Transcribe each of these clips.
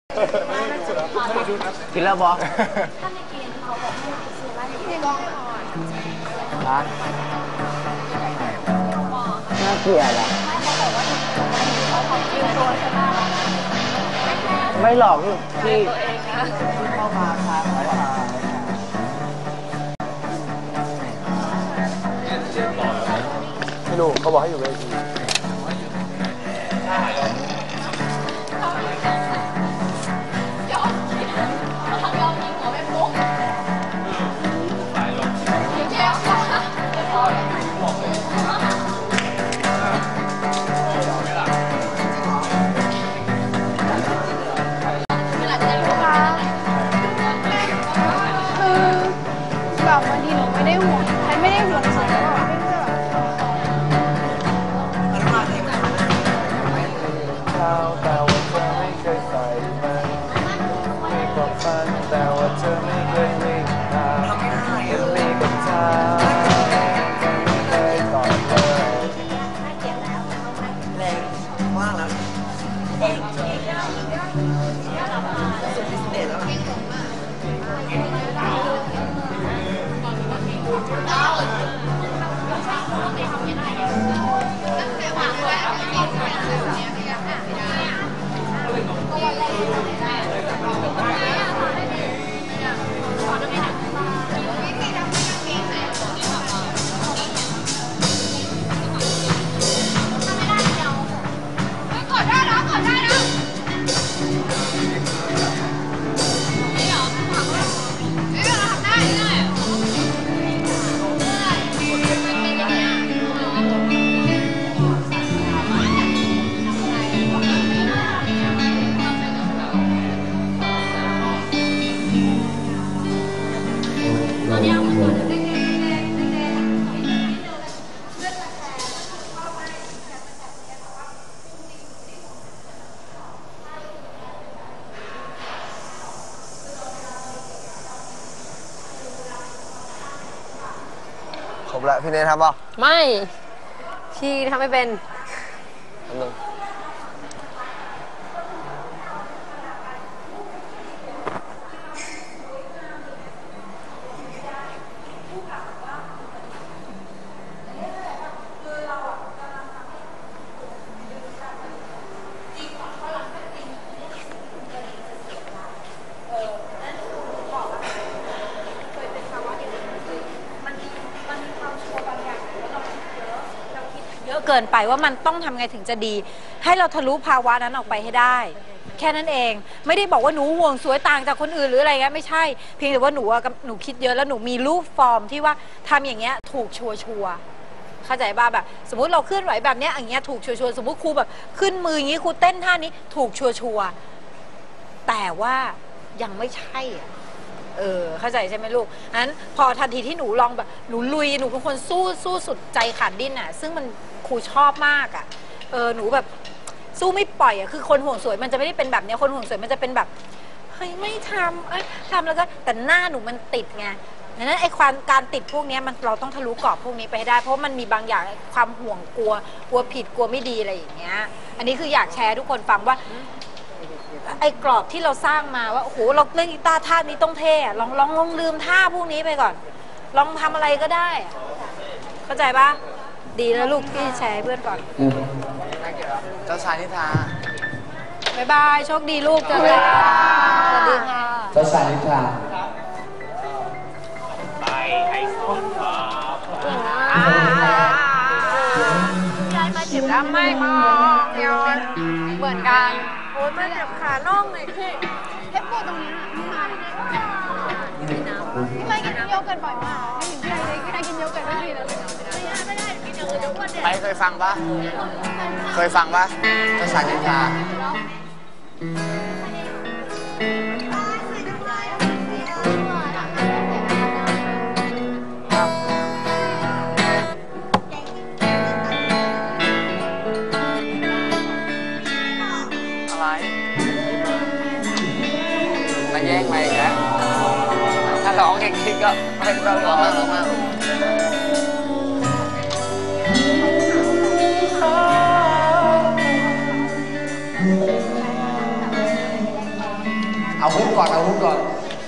กินแล้วบอฮะน่าเกลียดอ่ะไม่หลอกพี่เข้ามาทางไม่รู้เขาบอกให้อยู่เวทีครบแล้วพี่เนททำป่ะไม่พี่ทำไม่เป็นเกินไปว่ามันต้องทำไงถึงจะดีให้เราทะลุภาวะนั้นออกไปให้ได้แค่นั้นเองไม่ได้บอกว่าหนูห่วงสวยต่างจากคนอื่นหรืออะไรเงี้ยไม่ใช่เพียงแต่ว่าหนูคิดเยอะแล้วหนูมีรูปฟอร์มที่ว่าทำอย่างเงี้ยถูกชัวร์เข้าใจบ้าแบบสมมุติเราเคลื่อนไหวแบบเนี้ยอย่างเงี้ยถูกชัวร์สมมุติครูแบบขึ้นมืออย่างงี้ครูเต้นท่านี้ถูกชัวร์แต่ว่ายังไม่ใช่เข้าใจใช่ไหมลูกนั้นพอทันทีที่หนูลองแบบหนูลุยหนูเป็นคนสู้สุดใจขาดดิ้นอ่ะซึ่งมันครูชอบมากอ่ะหนูแบบสู้ไม่ปล่อยอ่ะคือคนห่วงสวยมันจะไม่ได้เป็นแบบนี้คนห่วงสวยมันจะเป็นแบบเฮ้ยไม่ทำทำแล้วก็แต่หน้าหนูมันติดไงดังนั้นไอ้การติดพวกนี้มันเราต้องทะลุกรอบพวกนี้ไปให้ได้เพราะมันมีบางอย่างความห่วงกลัวผิดกลัวไม่ดีอะไรอย่างเงี้ยอันนี้คืออยากแชร์ทุกคนฟังว่าไอ้กรอบที่เราสร้างมาว่าโอ้โหเราเล่นกีตาร์ท่านี้ต้องเท่ลองลืมท่าพวกนี้ไปก่อนลองทำอะไรก็ได้เข้าใจปะดีแล้วลูกที่แชร์เพื่อนก่อนเจ้าชายนิทราบ๊ายบายโชคดีลูกเจอกันสวัสดีค่ะเจ้าชายนิทราไปไอโฟนยายมาเจ็บแล้วไม่มองเดียวเหมือนกันโอ้ยมาเจ็บขาน่องเลยพี่เจ็บปวดตรงนี้พี่ไม่กินโยเกิร์ตบ่อยมากไม่ถึงพี่ไม่กินโยเกิร์ตไม่ดีแล้วไม่ได้กินอย่างอื่นเดี๋ยวอ้วนเนี่ยไปเคยฟังปะเจ้าชายนิทรามาแย่งไปอีกแล้วถ้าร้องอย่างนี้ก็ไม่ต้องร้องมาเอาฮุกก่อนเอาฮุกก่อน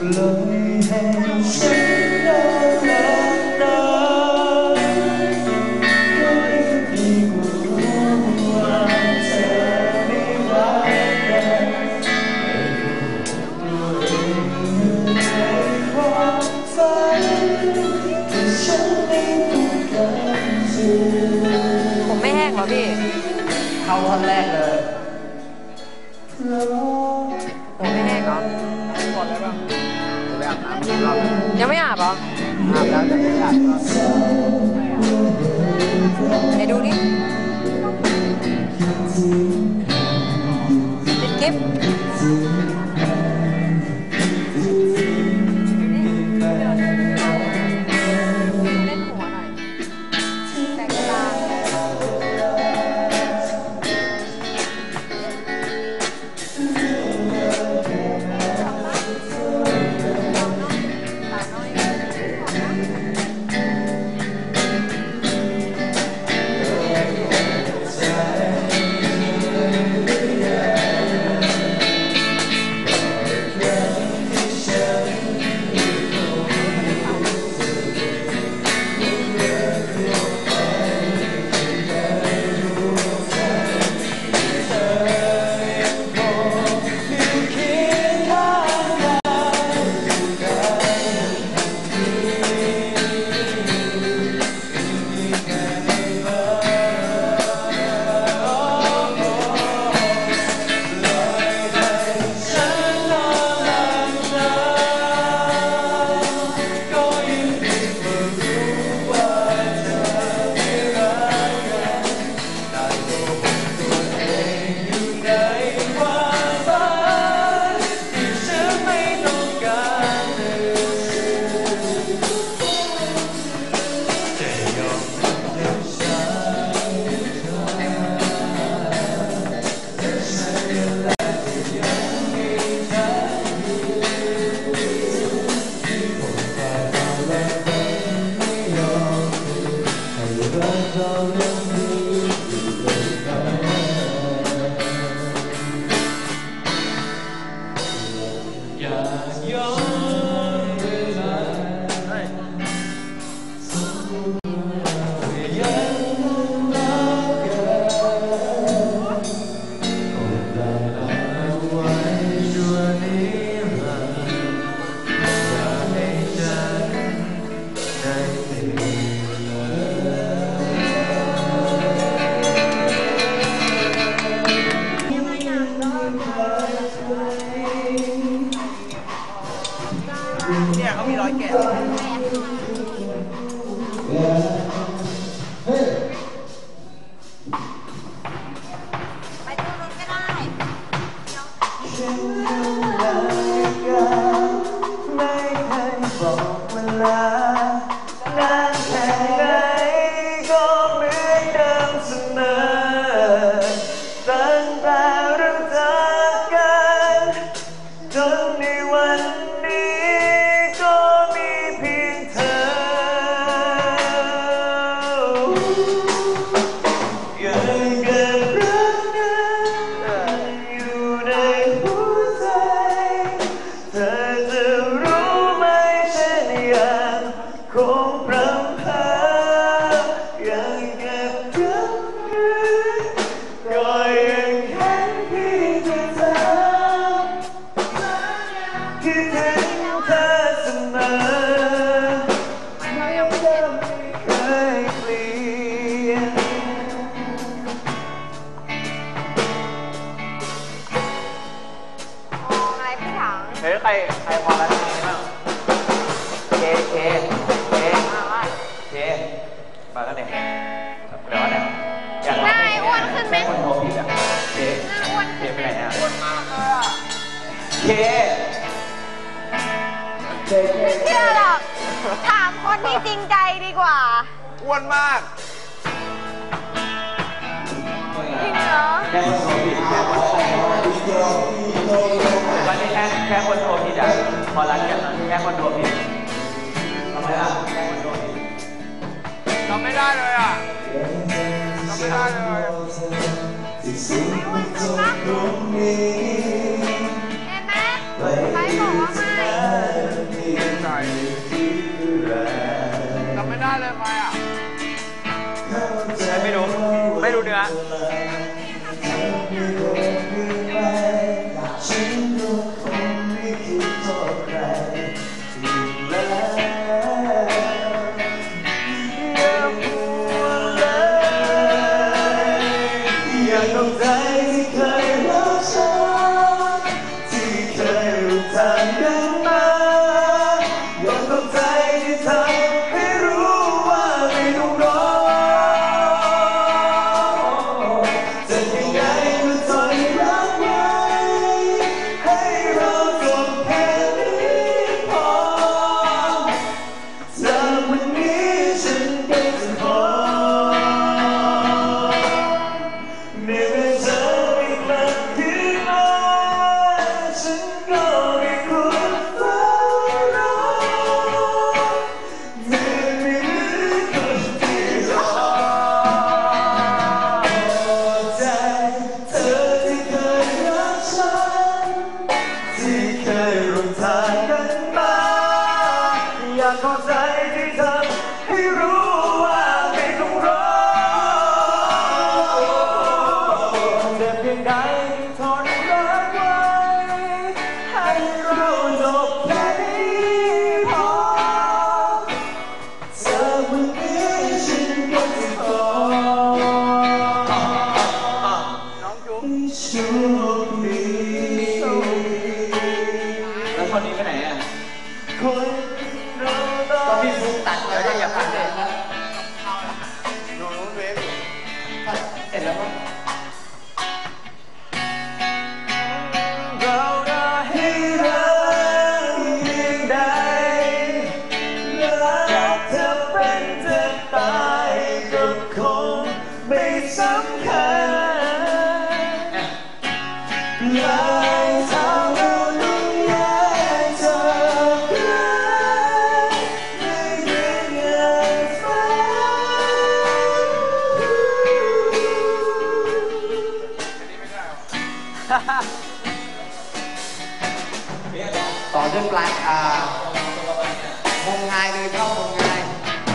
ผมไม่แห้งเหรอพี่เข้าท่อนแรกเลยผมไม่แห้งเหรอก่อนได้ป่ะไปอาบน้ำอีกรอบยังไม่อาบเหรออาบแล้วแต่ไม่อาบก็ไหนดูนี่ปิดคลิปเล่นหัวหน่อยแต่งตาเนี่ยเขามีร้อยแกะไปดูรถก็ได้ไม่เคยบอกเวลานานแค่ไหนก็เหมือนเดิมเสมอตั้งแต่เราเจอกันจนในวันนี้ก็มีเพียงเธอยังเก็บรักนั้นอยู่ในหัวใจเธอจะรู้ไหมฉันยังคงพรำเพอยังเก็บรักนั้นก็ยังแค่เพียงเธอคิดถึงเธอเสมอไม่เคยเปลี่ยนอะไรพี่ถังเฮ้ยใครพอแล้วนี่บ้างเคมาแล้วเนี่ยเดี๋ยวเนี่ยอยากหน้าอ้วนขึ้นไหมคนโทรผิดอ่ะเคหน้าอ้วนเคขึ้นไปไหมไหนอ่ะอ้วนมากเลยอ่ะเคไม่เชื่อหรอก ถามคนที่จริงใจดีกว่าอ้วนมากจริงเหรอแค่คนโทรผิดตอนนี้แค่คนโทรผิดอ่ะพอรัดกันแค่คนโทรผิดทำไมล่ะแค่คนโทรผิดจำไม่ได้เลยอ่ะจำไม่ได้เลยไม่อ้วนขึ้นปะเห็นไหมใครบอกว่าไม่ใจจำไม่ได้เลยใครอ่ะไม่รู้เนื้อแล้วคนนี้ไปไหนอ่ะก็พี่ฟุ๊กตัดแล้วอย่าพันเลยนู้นเวฟเสร็จแล้วมั้งเราได้ให้รักยิ่งใดอยากจะเป็นจะตายก็คงไม่สำคัญต่อด้วยปลายมงงายเลยเข้ามงงาย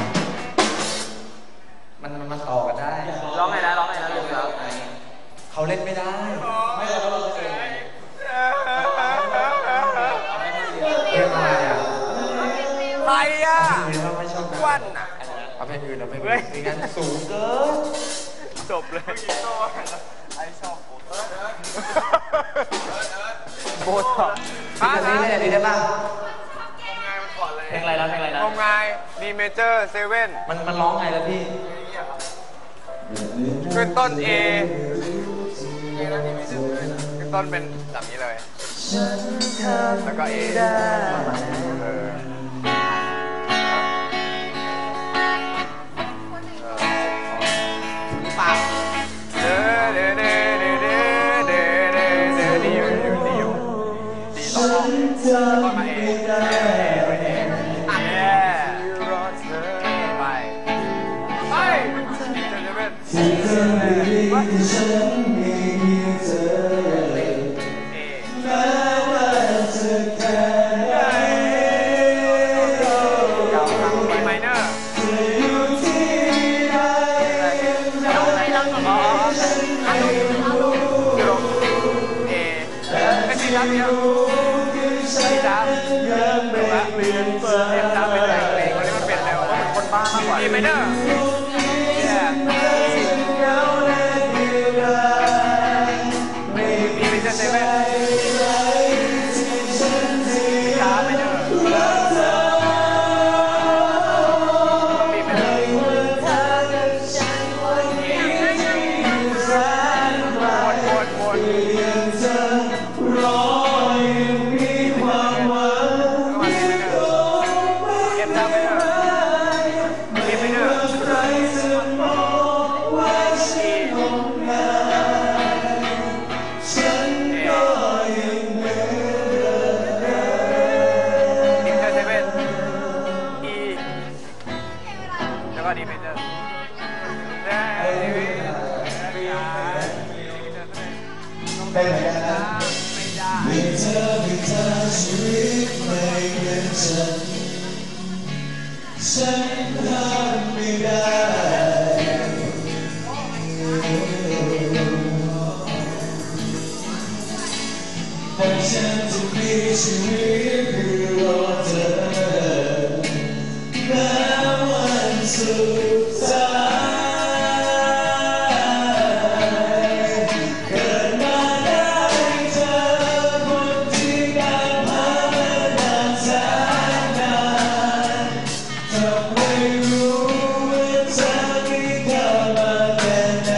มันต่อกันได้ร้องไงนะลืมแล้วเขาเล่นไม่ได้ไม่เราต้องเองเพลงอะไรอ่ะใครอ่ะไม่ชอบวันอ่ะเอาเพลงอื่นเอาเพลงอื่นเพลงนั้นสูงเกินจบเลยไอชอบโบท็อกซ์นี่เล่นอะไรได้บ้างเพลงอะไรนะงมงายดีเมเจอร์เซเว่นมันร้องไงล่ะพี่ขึ้นต้น A ขึ้นต้นเป็นแบบนี้เลยแล้วก็ A ปากก็มาเองรอเธอไปที่เธอไม่ดีที่ฉันมีเธอแม้ว่าจะแค่ไหนเก่าครั้งที่ไมเนอร์จะอยู่ที่ใดเราไม่รักหรอฉันไม่รู้ไม่ใช่ครับเดียวยังไม่เปลี่ยนไปจะเป็นแต่งเพลงวันนี้มันเปลี่ยนแล้วว่าเป็นคนบ้ามากกว่าดีไหมเนอะไม่มีจะเซเว่นช้าไปเนอะมีไปเลยวนฉันห้ามไม่ได้เพราะฉันจะมีชีวิตเพื่อรอเธอแม้วันสุดท้ายเกิดมาได้เจอคนที่การพามานานแสนนานทำให้รู้ว่าเธอมีค่ามากแค่ไหน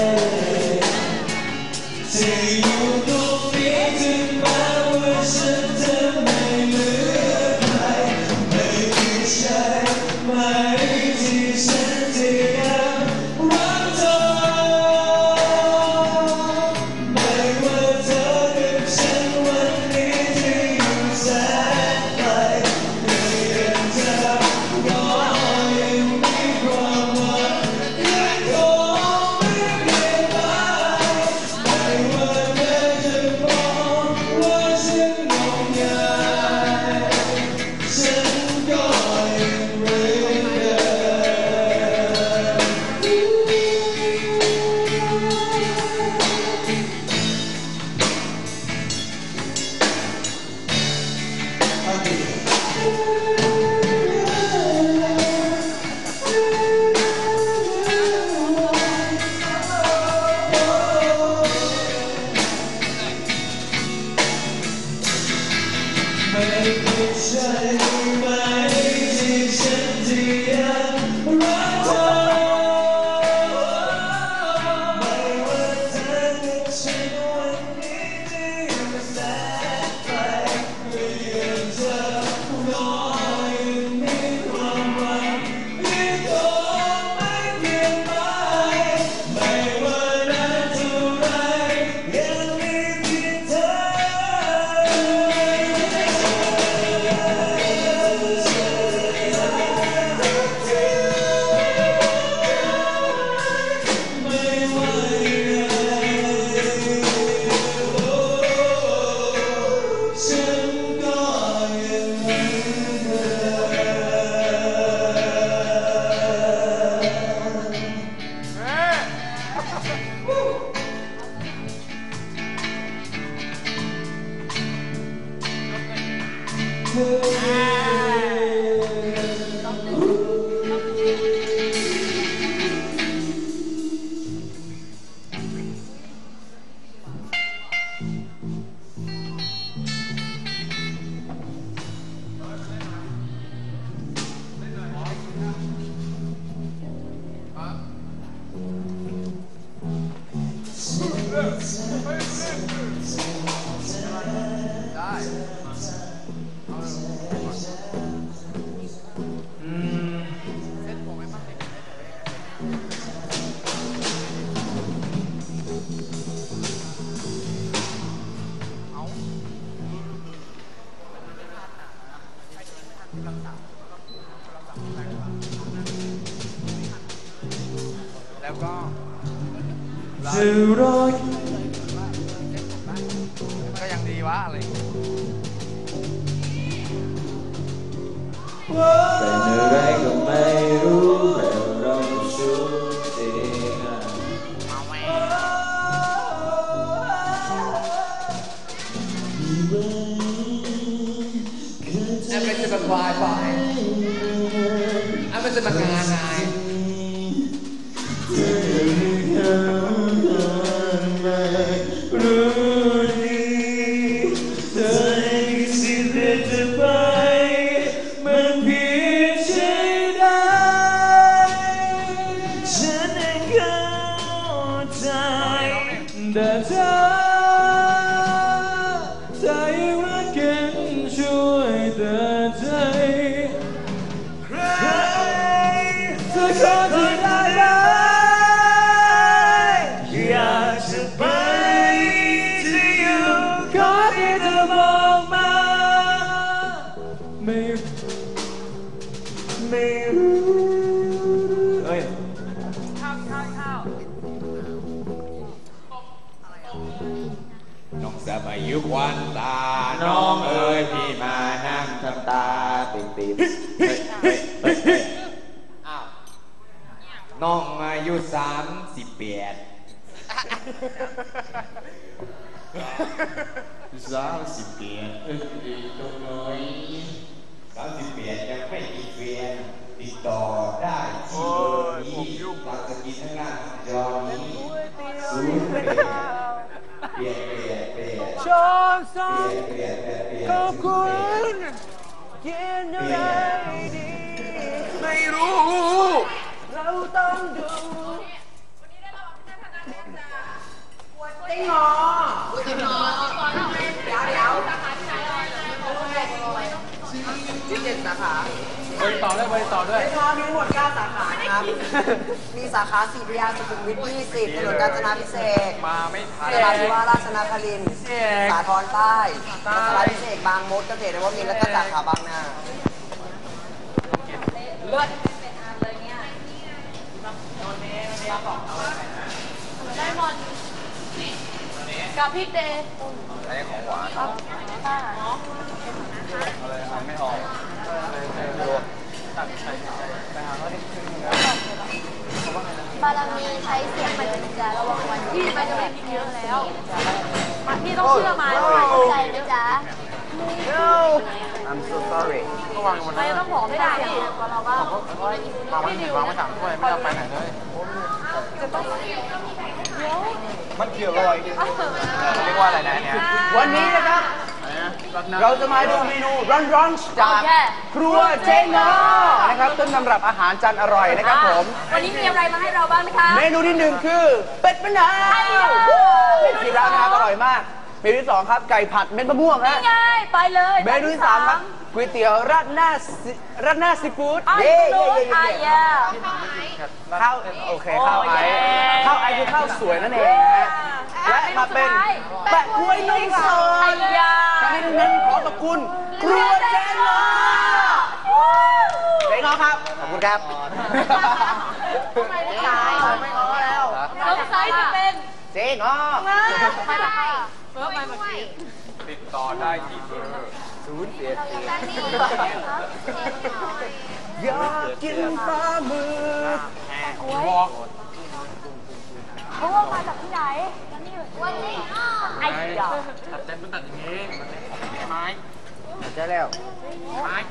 ที่อยู่ตรงนี้ถึงแม้ว่าฉันจะไม่เหลือใครไม่มีใช่ไหมที่ฉันจะยังรักเธอไม่ว่าเธอกับฉันวันนี้จะอยู่แสนไกลก็ยังจะรอยังมีความหวังยังคงไม่เปลี่ยนไปไม่ว่าเธอจะมองว่าฉันงมงายฉันก็ยังเหมือนเดิไม่ใช่ไหมที่ฉันจะยังรักเธอไม่ว่าเธอกับฉันวันนี้จะอยู่แสนไกลก็ยังจะรอยังมีความหวังยังคงไม่เปลี่ยนไปไม่ว่านานเท่าไรยังมีเพียงเธอ ไม่ว่ายังไงฉันก็ยังเหมือนเดิมแล้วก็จะรอก็ยังดีวะอะไรเป็นอะไรก็ไม่รู้แต่เราสู้เองอะอันเป็นจะเป็นวายไปอันเป็นจะเป็นงานไงรู้ดีเธอเองสิเดินจะไปมันเพียงใช่ได้ฉันเองเข้าใจแต่เธอยังรักกันช่วยเตือนใจใครเธอขอเธอได้ไหมอยากจะไปที่อยู่ขอที่เธอบอกมาไม่รู้เอ้ยน้องสบายอยู่ควันตา น้องเอ๋ยพี่มานั่งทำตบีบอ้าวน้องอายุ38 ตัวน้อย38ยังไม่มีแฟนติดต่อได้ที่เบอร์นี้หลังจากกินทั้งนั้นจอนี้เปลี่ยนชอบสองขอบคุณกินอะไรดีไม่รู้เราต้องดูจริงเหรอที่7 สาขาบริต่อด้วยบริต่อด้วยทอมีทั้งหมด9 สาขานะครับ มีสาขา4พระยาสุขุมวิท20ถนนกาญจนาพิเศษมาไม่ทันนราธิวาสราชนครินทร์สาทรใต้รัชดาพิเศษบางมดเกษตรนวมินทร์และก็สาขาบางนาเลิศได้หมดกับพี่เตอะไรของหวานอะไรไม่ออกบารมีใช้เสียงมันจะจะระวังวันที่มันจะไม่มีเยอะแล้วพี่ต้องเชื่อมาใจนะจ๊ะ I'm so sorry ไปต้องบอกไม่ได้ดิเราบ้างวางมา3 ถ้วยไม่ต้องไปไหนเลยมันเกี่ยวอะไรเรียกว่าอะไรนะเนี่ยวันนี้นะครับเราจะมาดูเมนูร้อนๆจากครัวเจ๊งอนะครับต้นตำรับอาหารจานอร่อยนะครับผมวันนี้มีอะไรมาให้เราบ้างไหมคะเมนูที่1คือเป็ดมะนาวกินแล้วนะครับอร่อยมากเมนูที่2ครับไก่ผัดเม็ดมะม่วงฮะไปเลยเมนูที่3ครับก๋วยเตี๋ยวราดหน้าซีฟู้ดข้าวโอเคข้าวไอคือข้าวสวยนั่นเองนะและมาเป็นแปะกล้วยนมสดนั้นขอขอบคุณครัวเจ๊งอครับขอบคุณครับไม่ง้อแล้วน้องไซส์จะเป็นเจ๊งอติดต่อได้ที่เบอร์อยากกินปลาหมึกเขามาจากที่ไหนวันนี้ไอ้เจ้าตัดเต็มมันตัดอย่างนี้ไม้ใช่แล้วไม้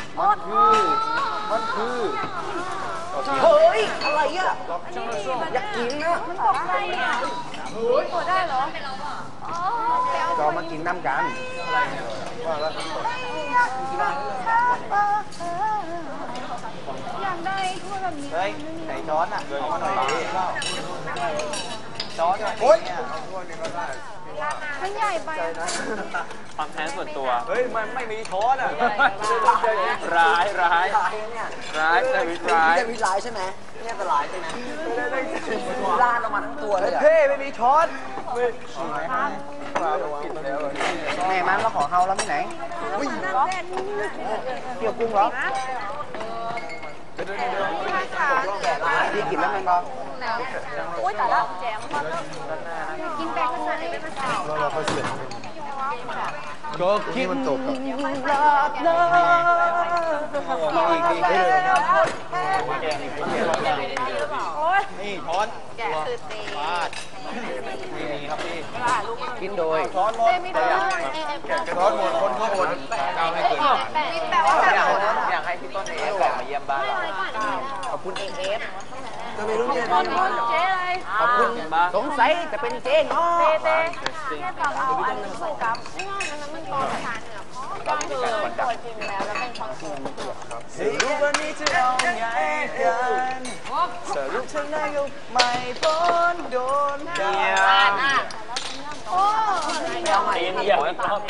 มันคือเฮ้ยอะไรอ่ะอยากกินนะมันตกใจอ่ะเฮ้ยได้เหรอก็มากินน้ำกันอยากได้ถ้วยแบบนี้เฮ้ยใส่ช้อนอ่ะเดินมาหน่อยดิช้อนโอ๊ยถ้วยนี้ก็ได้มันใหญ่ไปความแค้นส่วนตัวเฮ้ยมันไม่มีช้อนอ่ะร้ายแต่วิตร้ายจะมีร้ายใช่ไหมเนี่ยจะร้ายใช่ไหมลาดลงมาทั้งตัวเลยเท่ไม่มีช้อนแม่มันเราขอเฮาแล้วไม่ไหนเกี่ยวกุ้งเหรอพี่กินแล้วมันก็โอ้ยแต่ละแจมมากกินแบกขนาดไหนไม่มาเราค่อยเสียก็กินมันตกกับอีกได้เลยนี่ช้อนแกะคือตีฟาดนี่ครับพี่กินโดยช้อนหมดช้อนหมดคนก็อดเอาให้เกิดอยากให้พี่ต้นเอฟมาเยี่ยมบ้านขอบคุณเอฟจะไม่รู้เนี่ยเจ๊อะไรขอบคุณสงสัยจะเป็นเจ๊งอเจ๊กับเอาอันนี้สู้กับมันกองทานเนี่ยเพราะก็คือตัวจริงแล้วแล้วเป็นความจริงสรุปวันนี้จะเอาไงกันสรุปฉันได้ก็ไม่พ้นโดนเดียวโอ้เดียวเดียว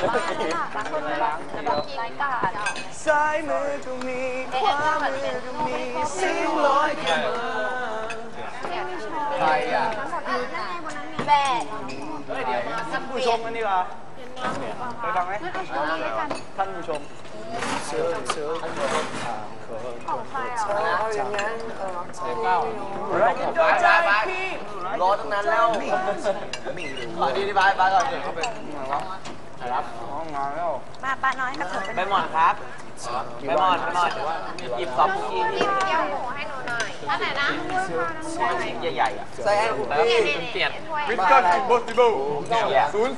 ซ้ายมือก็มีขวามือก็มีสิ่งลอยขึ้นมาใครอ่ะแบกท่านผู้ชมกันดีกว่าไปฟังไหมท่านผู้ชมของใครอ่ะอย่างนั้นรอตั้งนานแล้วดีบายก่อนเข้าไปรับห้องงานแล้วมาป้าน้อยกับเธอไปหมอนครับไม่มอนหยิบซอฟต์คุกกี้พี่เกี๊ยวหมูให้หนูหน่อยอันไหนนะใหญ่ๆอ่ะใส่ให้ผมนี่ดินี่เปลี่ยนถ้วยวิสกัสอิมพอสิเบิล008 อะไร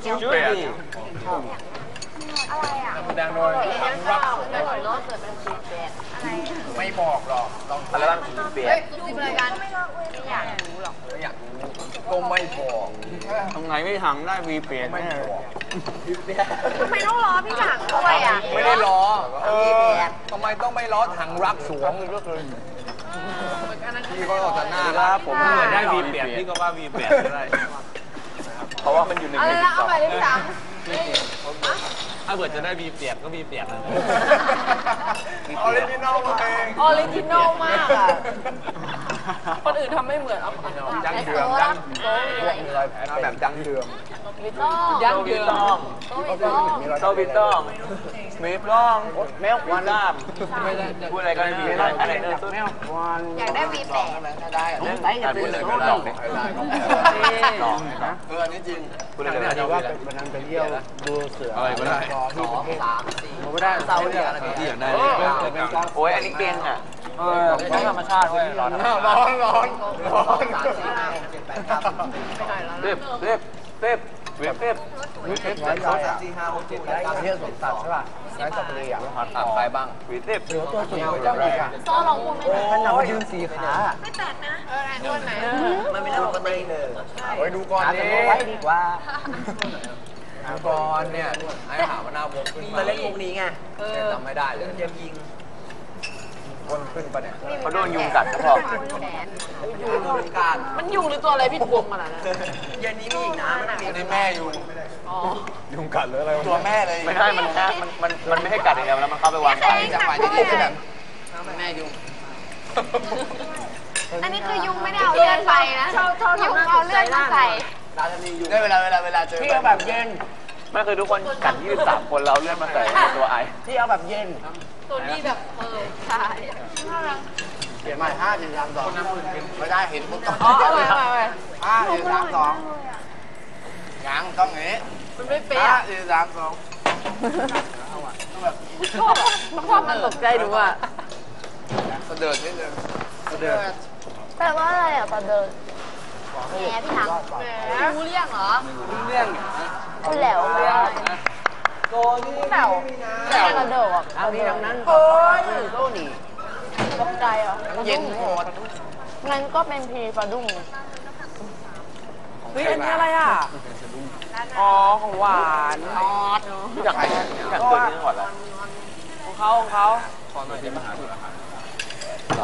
อ่ะแดงหน่อยรักอร่อยรสเกิดเป็นสีแดงอะไรไม่บอกหรอกต้องอะไรบ้างเปลี่ยนดูเลยกันไม่อยากรู้หรอกไม่อยากรู้ก็ไม่บอกทำไงไม่ทำได้มีเปลี่ยนไม่บอกทำไมต้องรอพี่ถังด้วยอ่ะไม่ได้ล้อทำไมต้องไม่ล้อถังรักสวงก็คือพี่ก็ออกจากหน้าครับผมเหมือนได้มีเปลี่ยนพี่ก็ว่ามีเปลี่ยนได้เพราะว่ามันอยู่ในอะไรนะเอาไปเลยพี่ถังถ้าเกิดจะได้มีเปลี่ยนก็มีเปลี่ยนออริจินอลเองออริจินอลมากอ่ะ คนอื่นทำไม่เหมือนเอาไปดั้งเดิมดั้งแบบดั้งเดิมย่างเยืนโตบิต้องมีพร้องแมววันน้ำพูดอะไรก็ไม่มีอะไรเนยแมววันอยากได้วีแปดไหนอย่าพูดเลยไม่หลอกเนี่ยอันนี้จริงพูดเลยไม่ว่าเป็นวันนั้นไปเที่ยวดูเสืออะไรก็ได้ผมไม่ได้เศร้าเนี่ยที่อยากได้โอ้ยอันนี้เก่งอ่ะธรรมชาติเลยร้อนร้อนร้อนร้อนเรียบเรียบเรียบเรียบเรียบเที่ยวสวนสัตว์ใช่ป่ะร้านสัตว์เลยอ่ะไปบ้างเรียบเสือตัวสูงกว่าเจ้าอีกอ่ะซ้อลองพูดไม่ได้ขนาดมันยืน4 ขาไม่แปดนะนวดไหนมันไม่ได้ปกติเลยโอ้ยดูก่อนอาจดิจะไว้ดีกว่าดูก่อนเนี่ยไอ้ถามว่าหน้าวงขึ้นมาเล่นวงนี้ไงจำไม่ได้เลยยิงวนขึ้นปะเนี่ยเขาโดนยุงกัดนะพ่อยุงกัดมันยุงหรือตัวอะไรพี่วงมันอ่ะนะเย็นนี้มีอีกนะอันนี้แม่ยุงอ๋อยุงกัดหรืออะไรตัวแม่เลยไม่ใช่มันแค่มันไม่ให้กัดอย่างเดียวแล้วมันเข้าไปวางไข่จังหวะที่คือแบบแม่ยุงอันนี้คือยุงไม่ได้เอาเลือดไปนะยุงเอาเลือดมาใส่ได้เวลาเจอที่เอาแบบเย็นไม่คือทุกคนกัด23 คนเราเลื่อนมาใส่ในตัวไอที่เอาแบบเย็นตัวนี้แบบใช่เปลี่ยนใหม่5 4 3 2ไม่ได้เห็นปุ๊บต้องอ๋อเอาไป 5 เอาไป 4 3 2ยังต้องอย่างนี้มันไม่เป๊ะ 5 4 3 2 ชอบอ่ะชอบมันตกใจหนูอ่ะกระเดิดนิดนึงแปลว่าอะไรอ่ะตอนเดินแหมพี่ถังรู้เรื่องเหรอเรื่องคุณแหลวแหลวแหลวกระโดดเอาที่ทั้งนั้นโอ้ยโซนี่ตกใจเหรอเย็นหมดงั้นก็เป็นพีปลาดุ้งเฮ้ยอันนี้อะไรอ่ะ อ๋อ ของหวานอยากเกิดที่จังหวัดอะไรของเขาตอนมาที่มหาวิทยาลัย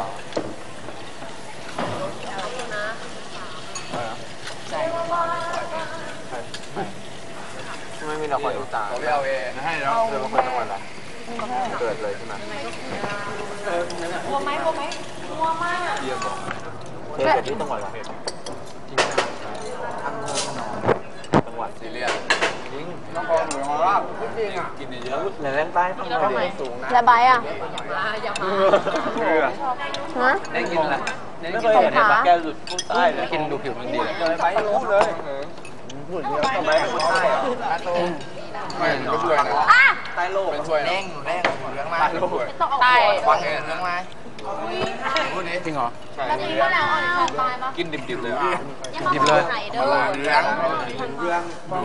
ทำไมมีแต่คนอุตส่าห์ผมไปเอาเองให้แล้วเกิดมาคนจังหวัดอะไรเกิดเลยใช่ไหมกลัวไหมกลัวไหมกลัวมากเกิดที่จังหวัดอะไรจังหวัดซีเรียสนครหลวงราชจริงอ่ะกินเยอะในแรงใต้ต้องมาเรียนสูงนะแล้วใบอ่ะอย่ามาฮะได้กินอะไรไม่เคยเห็นปลาแก้วหลุดกุ้งใต้เลยกินดูผิวมันดีเลยไปรู้เลยพูดเยอะทำไมคนใต้เหรอไม่ก็ช่วยนะอ่ะใต้โลกเป็นช่วยนะเรื่องมาตายโลกใต้ฟังเองเรื่องไหมพูดนี้จริงเหรอใช่แล้วมีว่าแล้วเอาปลายมากินดิบๆเลยอย่ามาบอกไหนเด้อเหลืองเหลือง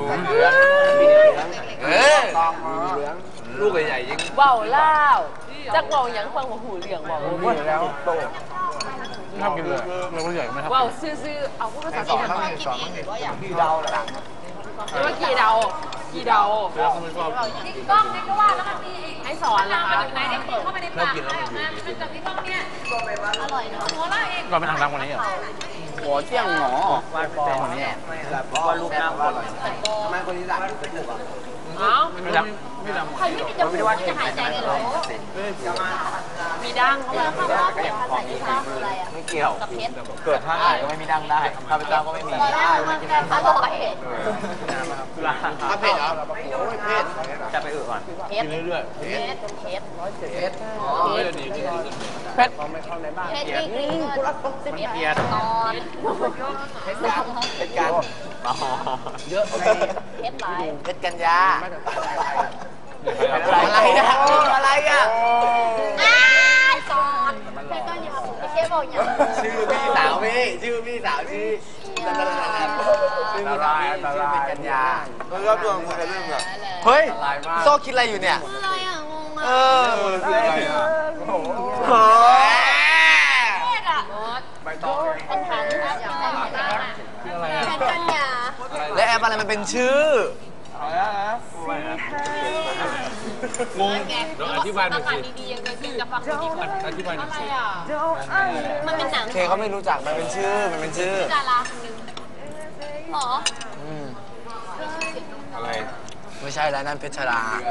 ลูกใหญ่ๆยิ่งเว้าเล่าจักเว้าหยังฟังหัวหูเหลืองบอกแล้วโตชอบกินเลยเราก็ใหญ่ไหมครับเว้าซื่อๆเอาพูดภาษาจีนหน่อยพี่เดาหลังเมื่อกี้เดากี่เดาแล้วก็ไม่ชอบกล้องนี่ก็ว่าแล้วมันมีอีกให้สอนละคะไหนได้เปิดเข้าไปในปากได้ออกมามันจากที่กล้องเนี่ยอร่อยเนาะหัวเราะเองเราไปทางรังวันนี้เหรอหัวเจี้ยงหงอว่าเป็นคนนี้ว่าลูกน้ำอร่อยทำไมคนนี้สั่งไปปลูกอ่ะเอ้าไม่ดำไม่ดำใครไม่มีจมูกจะหายใจเลยเหรอมีดังเขาบอกว่าภาษาอีสานคืออะไรอ่ะไม่เกี่ยวกับเพชรเกิดท่าไหนก็ไม่มีดังได้ข้าพเจ้าก็ไม่มีตอนแรกมันแค่อร่อยถ้าเผ็ดเหรอเผ็ดจะไปอื่นก่อนเพชรเพชรเพชรไม่ได้ดีขึ้นเพชรเพชรนี่คือ11ตอนเป็นการเยอะเพชรหลายเป็นกันยาอะไรอะไรนะอะไรอ่ะโชื่อพี่สาวพี่ชื่อพี่สาวชื่อชื่อพี่สาวพี่ชื่อเป็นกัญญาแล้วก็ตัวมึงจะเรื่องแบบเฮ้ยโซ่คิดอะไรอยู่เนี่ยอะไรอ่ะงงมากเออคืออะไรอ่ะโอ้โหใบตองอะไรอ่ะเป็นกัญญาและแอปอะไรมันเป็นชื่องงอธิบายหน่อยสิอธิบายหน่อยสิมันเป็นหนังเคเขาไม่รู้จักมันเป็นชื่อมันเป็นชื่อดาราคนหนึงหรออะไรไม่ใช่แล้วนั่นเพชรรา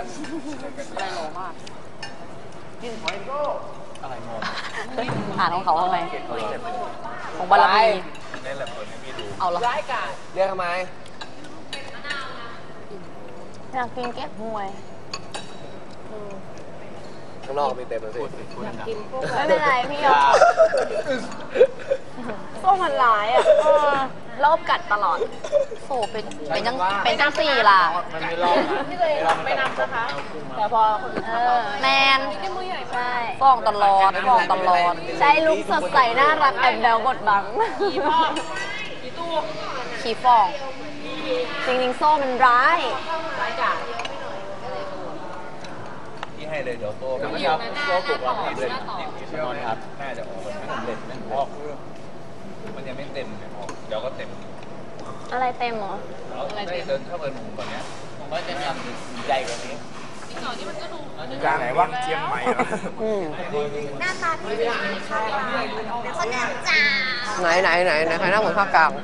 อ่านของเขาทำไมของบารมีนี่แหละคนที่พี่ดูเอาละเรียกทำไมอยากกินแกะหวยข้างนอกมีเต็มเลยสิไม่เป็นไรพี่ยอมโซ่มันร้ายอ่ะรอบกัดตลอดโซ่เป็นจังสี่ล่ะมันไม่รอดนะไม่นำนะคะแต่พอคนอื่นแมนใช่ฟ้องตลอดฟ้องตลอดใช้ลุคสดใสน่ารักแอบแบวบดบังขี่ฟ้องจริงๆโซ่มันร้ายที่ให้เลยเดี๋ยวโตมันจะโตปลุกเราทำเลยเชื่อไหมครับน่าจะออกมันสำเร็จมันออกมันยังไม่เต็มไม่ออกเดี๋ยวก็เต็มอะไรเต็มเหรอแล้วได้เดินเข้าไปหนุ่มกว่านี้ผมก็จะทำใหญ่กว่านี้กลางไหนวะเชียงใหม่เหรอหน้าตาที่ดีใช่คนนั้นจ้าไหนใครนั่งบนภาคกลาง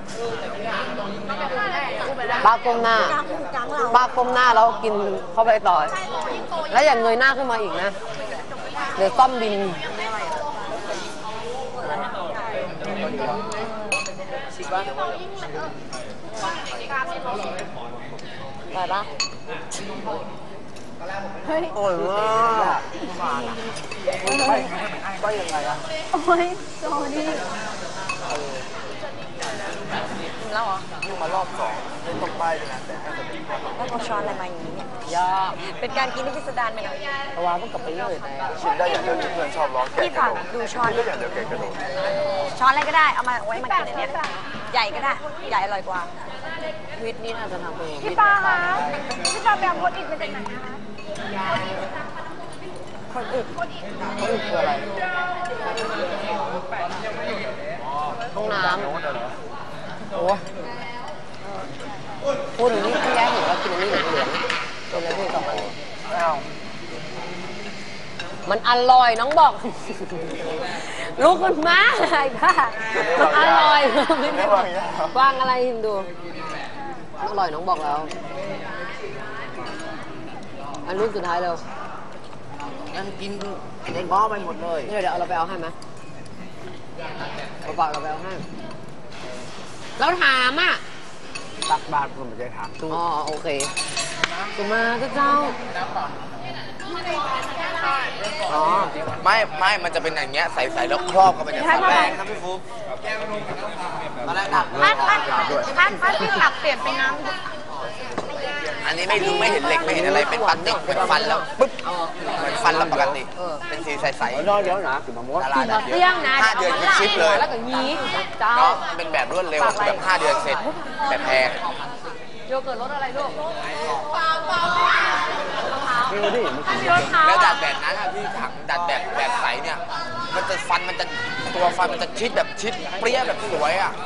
ป้าก้มหน้าป้าก้มหน้าแล้วกินเข้าไปต่อ แล้วอย่างเงยหน้าขึ้นมาอีกนะ เดี๋ยวซ่อมบินไปปะเฮ้ยโอ้ยมากไปยังไงอะโอ้ยโซนี่แล้วเหรอยุ่งมารอบสองไม่ต้องป้ายเลยนะแต่ถ้าจะเป็นภาพแล้วเอาช้อนอะไรมาอย่างนี้เนี่ยยากเป็นการกินที่พิสดารไปหน่อยเพราะว่าเพิ่งกลับไปเลยแต่ชิมได้อย่างเดียวที่เพื่อนชอบร้องแกะพี่กระฝากโดดดูช้อนได้อย่างเดียวแกะกระโดดช้อนอะไรก็ได้ เอามาไว้มากินในเนี้ยใหญ่ก็ได้ ใหญ่อร่อยกว่าวิทย์นี่น่าจะทำเองพี่ปาคะพี่ปาไปเอาโพสต์อิทมาจากไหนคะคนอื่นคืออะไรห้องน้ำโอ้พูดถึงนี่พี่แย้เห็นว่ากินอันนี้เหลืองๆเป็นอะไรที่ต่อไปมันอร่อยน้องบอกลูกมันมาอะไรค่ะมันอร่อยไม่บอกวางอะไรดู อร่อยน้องบอกแล้ว อันลูกสุดท้ายเร็วยังกินในหม้อไปหมดเลยเดี๋ยวเราไปเอาให้ไหมฝากเราไปเอาให้เราถามอ่ะตักบาตรผมจะถามอ๋อโอเคสุมาเจ้าอ๋อไม่มันจะเป็นอย่างเงี้ยใส่แล้วครอบกันเป็นอย่างนั้นแรงครับพี่ฟุ๊กมาแล้วตักถ้าพี่ตักเปลี่ยนเป็นน้ำอันนี้ไม่รู้ไม่เห็นเหล็กไม่เห็นอะไรเป็นพลาสติกเป็นฟันแล้วปึ๊บเหมือนฟันแล้วปกติเป็นสีใสๆเดี๋ยวนะคือมะม่วงเตี้ยงนะ 5 เดือนคือชิปเลยแล้วก็ยี้เจ้าก็เป็นแบบรวดเร็วแบบ5 เดือนเสร็จแบบแพงโยเกิร์ตรสอะไรลูกแล้วดัดแบบนั้นอะพี่ถังดัดแบบใสเนี่ยมันจะฟันมันจะตัวฟันมันจะชิดแบบชิดเปรี้ยแบบสวยอ่ะ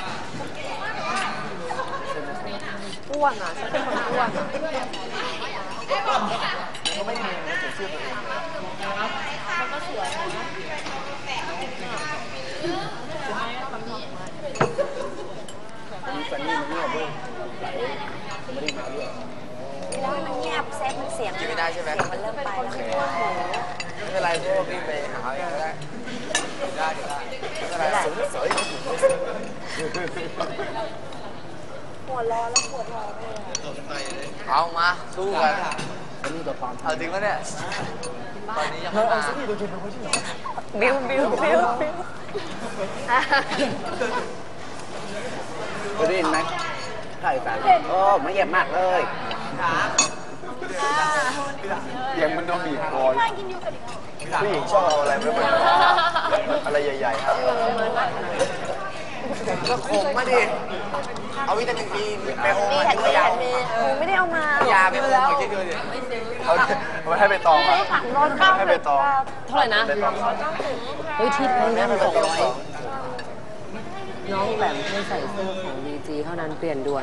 อ้วนอ่ะฉันเป็นคนอ้วนแล้วมันเงียบเซฟมันเสียงกินไม่ได้ใช่ไหมมันเริ่มไปแล้วไม่เป็นไรพวกพี่ไปหาเองก็ได้ได้ไม่เป็นไรสวยหัวร้อนแล้วปวดหัวเลยเอามาสู้กันเอาจริงปะเนี่ยตอนนี้ยังไม่มาบิวเคยได้ยินไหมใช่กันโอ้ไม่เยี่ยมมากเลยยังมันต้องบีบคอยผู้หญิงชอบเอาอะไรไม่เหมือนกันอะไรใหญ่ๆครับก็ขมมาดิ เอาวิตามินบีไปโอมาที่ยาไม่ได้เอามายาไปโอมาคิดดูดิเอาไว้ให้ไปตองครับให้ไปตองเท่าไหร่นะไปตองเฮ้ยที่ไทยนะมัน200 น้องแบบให้ใส่เสื้อของดีจีเท่านั้นเปลี่ยนด่วน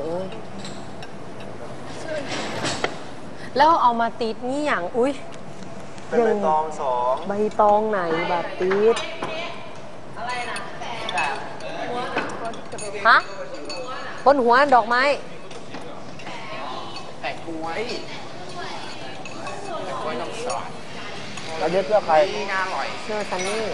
แล้วเอามาติดนี่อย่างอุ้ยเป็นใบตอง2 ใบตองไหนแบบติดฮะบนหัวดอกไม้แต่กล้วยน้ำสลัดแล้วเย็บเสื้อใครนี่น่าอร่อยเสื้อซันนี่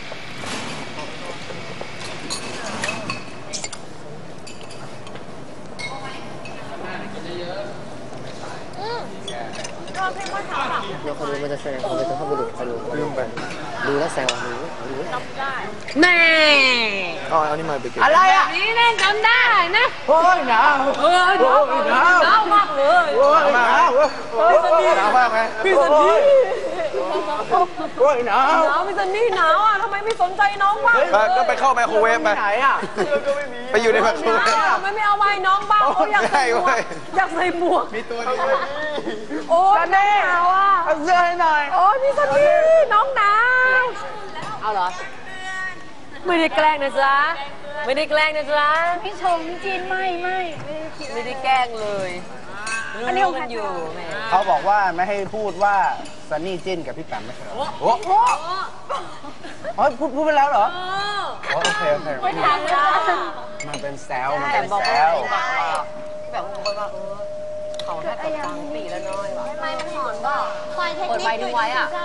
แล้วคนนี้มันจะแซงเขาจะเข้าไปดูเขาดูลืมไปดูแล้วแซงดูแน่อ๋อเอานี่มาไปเก็บอะไรอ่ะนี่แน่จำได้นะโอ้ยหนาวหนาวมากเลยโอ้ยหนาวหนาวมากไหมพี่ซันนี่โอ้ยหนาวหนาวพี่ซันนี่หนาวอ่ะทำไมไม่สนใจน้องบ้างก็ไปเข้าไมโครเวฟไปไหนอ่ะไปอยู่ในไมโครเวฟทำไมไม่เอาไว้น้องบ้างเขาอยากใส่หมวกอยากใส่หมวกมีตัวนี้โอ้ยหนาวอ่ะเอาเสื้อให้หน่อยโอ้ยพี่ซันนี่น้องหนาวเอาเหรอไม่ได้แกล้งนะจ๊ะไม่ได้แกล้งนะจ๊ะพี่ชมพี่จีนไม่ไม่ได้แกล้งเลยอันนี้มันอยู่แหมเขาบอกว่าไม่ให้พูดว่าซันนี่จิ้นกับพี่แปมไม่ใช่เหรอโอ้โหอ๋อพูดไปแล้วเหรอโอเคไม่ทันจ้ะมันเป็นแซวมันเป็นแซวแบบบอกว่าเขาให้กับจังปีแล้วน้อยว่ะไม่มันหอนก็คอยเทคเปิดนิคไฟดูไว้อ่ะ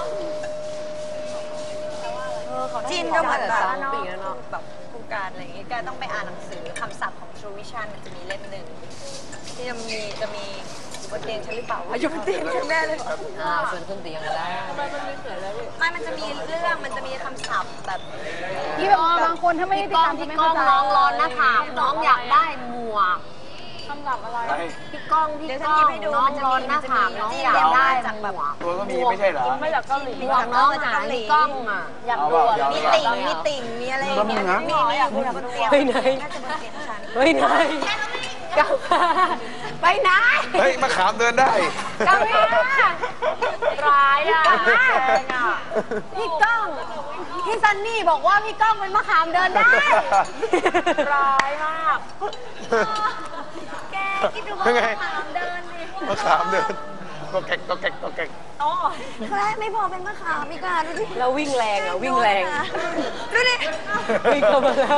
จีนก็เหมือนแบบปีแล้วเนาะแบบโครงการอะไรอย่างงี้แกต้องไปอ่านหนังสือคำศัพท์ของ True Vision มันจะมีเล่มหนึ่งที่จะมีบนเตียงฉันหรือเปล่าอยู่บนเตียงฉันแน่เลยชวนขึ้นเตียงก็ได้ไม่มันจะมีเรื่องมันจะมีคำศัพท์แบบพี่บางคนถ้าไม่ได้ติดตามพี่ก้องน้องร้อนหน้าผากน้องอยากได้หมวกคำศัพท์อะไรพี่ก้องน้องร้อนหน้าผากน้องอยากได้จากแบบตัวก็มีไม่ใช่เหรอมาจากเกาหลีหมวกน้องหายพี่ก้องอ่ะอยากดูมีติ่งมีอะไรอย่างเงี้ยมีอยู่บนเตียงไปไหนน่าจะบนเตียงฉันไปไหนกลับมาไปไหนเฮ้ยมะขามเดินได้กลับมาร้ายอ่ะพี่ก้องพี่ซันนี่บอกว่าพี่ก้องเป็นมะขามเดินได้ร้ายมากแกคิดดูว่ามะขามเดินดิมะขามเดินก็แกกก็แกกก็แกกอ๋อไม่พอเป็นมะขามอีกอ่ะดูดิแล้ววิ่งแรงอ่ะวิ่งแรงดูดิวิ่งเข้ามาแล้ว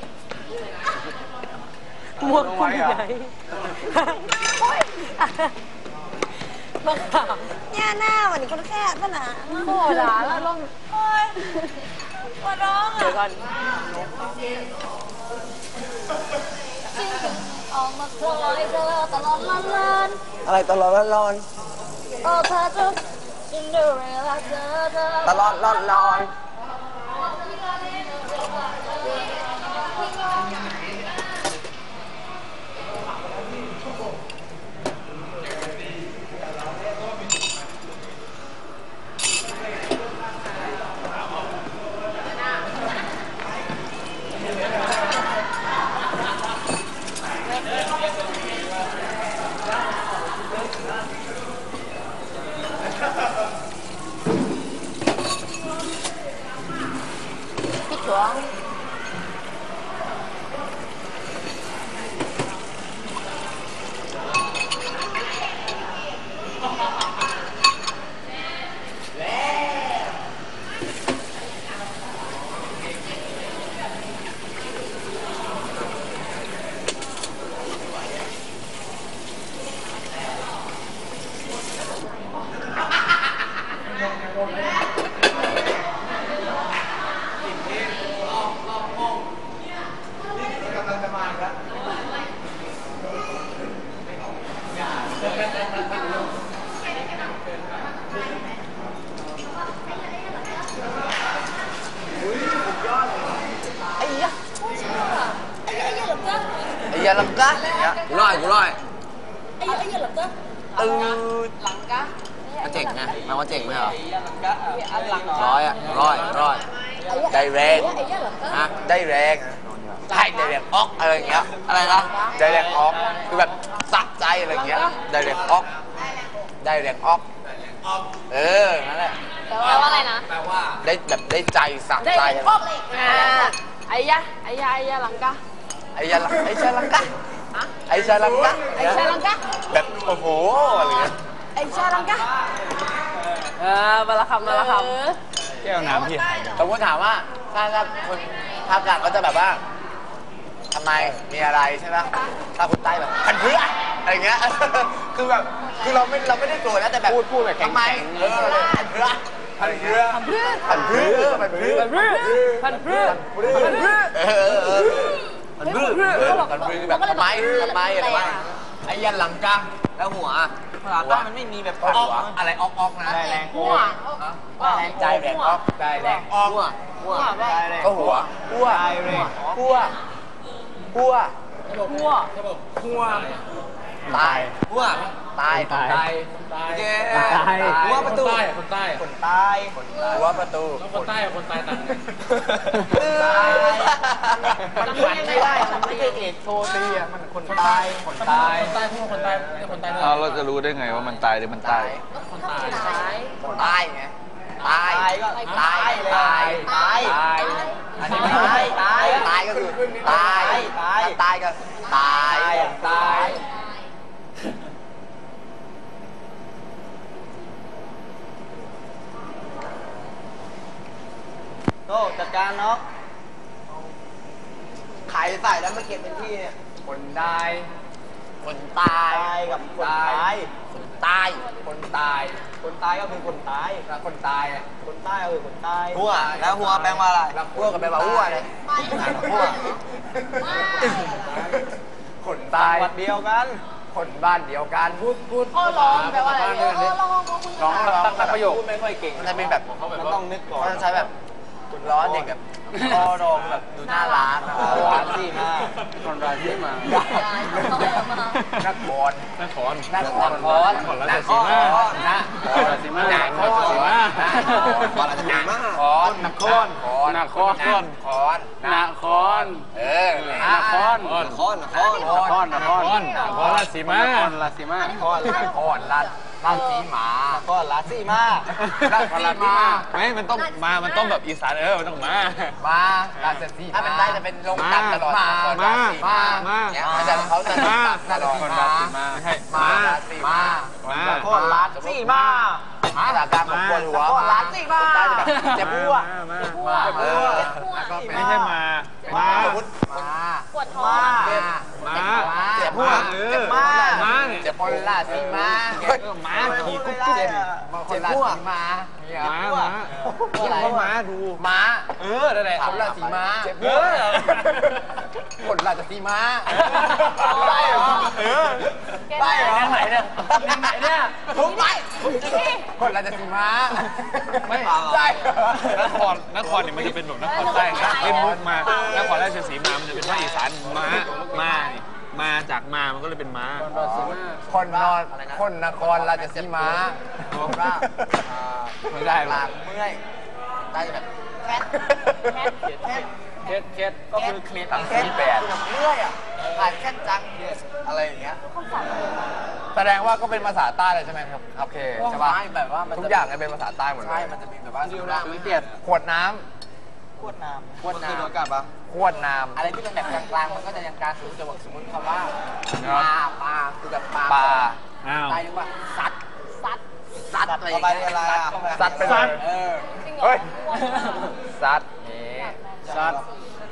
หมวกคุณไหนมะขามเนี่ยหน้าเหมือนคนแค่ป่ะนะโคตรร้ายแล้วลงโอ๊ยปวดร้องเดี๋ยวก่อนออกมาคอยเธอตลอดล้านอะไรตลอดร้อนโอ้เธอจะซินเดอเรลล่าเธอตลอดร้อนพี่ชวงไอ้ยาลังกะกูร้อยหลังกะเจ๋งไงแปลว่าเจ๋งไหมเหรอร้อยอ่ะร้อยได้แรงนะได้แรงใช่ได้แรงออกอะไรอย่างเงี้ยอะไรนะได้แรงออกคือแบบสะใจอะไรอย่างเงี้ยได้แรงออกได้แรงออกนั่นแหละแปลว่าอะไรนะได้แบบได้ใจสะใจอะไรไอ้ยะหลังกะไอ้ชาลังกะไอ้ชาลังกะไอ้ชาลังกะแบบโอ้โหอะไรเงี้ยไอ้ชาลังกะมาละคำแก้วน้ำพี่สมมติถามว่าถ้าคนภาคกลางก็จะแบบว่าทำไมมีอะไรใช่ไหมถ้าคนใต้แบบพันเพื่ออะไรเงี้ยคือแบบคือเราไม่ได้โกรธนะแต่แบบพูดแบบทำไมพันเพื่อพันเพื่อพันเพื่อพันเพื่อพันเพื่อพันเพื่อพันเพื่อพันเพื่อพันเพื่อแบบทำไมอะไรไอ้ยันหลังกะแล้วหัวภาษาใต้มันไม่มีแบบหัวอะไรออกนะแรงหัวใจแรงออกใจแรงออกหัวก็หัวหัวหัวหัวตายหัวตายหัวประตูคนใต้หัวประตูคนใต้ต่างกันมันไม่ได้มันไม่ใช่เอกโทตีอ่ะมันคนตายพูดคนใต้เราจะรู้ได้ไงว่ามันตายหรือมันตายตายไงตายก็ตายอันนี้ตายก็คือตายก็ตายโตจัดการเนาะไข่ใส่แล้วมาเก็บเป็นที่เนี่ยคนได้คนตายกับคนตายคนตายคนตายคนตายก็คือคนตายแล้วคนตายอ่ะคนใต้ก็คือคนใต้หัวแล้วหัวแปลว่าอะไรหัวกับแปลว่าหัวเลยหัวคนตายวัดเดียวกันคนบ้านเดียวกันพูดโอ้ร้องแปลว่าอะไรร้องตั้งประโยคไม่ค่อยเก่งมันจะเป็นแบบมันต้องนึกก่อนมันใช้แบบล้อเด็กแบบคอดองแบบดูหน้าร้านนะร้านที่มาคนรายที่มานักบอลนครนักบอลนักบอลนะราชสีมานักบอลราชสีมาบอลราชสีมานักบอลนักบอลนักบอลนักบอลนักบอลนักบอลนักบอลนักบอลนักบอลนักบอลราชสีมาราชสีมานักบอลราชสีมาก็ลาซี่มาราชสีมาไม่มันต้องมามันต้องแบบอีสานมันต้องมาราชสีมาถ้าเป็นได้จะเป็นลงตัดตลอดมาเนี่ยมันจะเขาจะตลอดมาไม่ใช่ราชสีมาโคตรลาซี่มาภาษากลางของคนหัวลาดสิมาเจ็บหัวไม่ใช่มาปวดท้องเจ็บหัวเจ็บมาเจ็บคนลาดสิมาม้าขี่กุ๊กเจ็บหัวมาดูม้านั่นแหละคนลาดสีมาเจ็บหัวคนลาดสีมาได้เหรอได้เหรอไหนเนี่ยทุกไปคนลาดสีมาไม่ได้นครเนี่ยมันจะเป็นแบบนครใต้นะเล่นมุกมานครราชสีมามันจะเป็นภาคอีสานมาจากมามันก็เลยเป็นม้าคนนครราชสีมาไม่ได้หรอกเมื่อยได้แบบเคสก็คือเคสที่8เมื่อยอ่ะผ่านแค่จังอะไรอย่างเงี้ยแสดงว่าก็เป็นภาษาใต้เลยใช่ไหมครับโอเคใช่ป่ะแบบว่าทุกอย่างเป็นภาษาใต้หมดเลยใช่มันจะมีแบบว่าขวดน้ำขวดน้ำขวดน้ำอะไรที่เป็นแบบกลางๆมันก็จะยังการสมมติคำว่าปลาคือแบบปลาใต้เรียกว่าซัดอะไรอย่างเงี้ยซัดเป็นเฮ้ยซัดนี่ซัด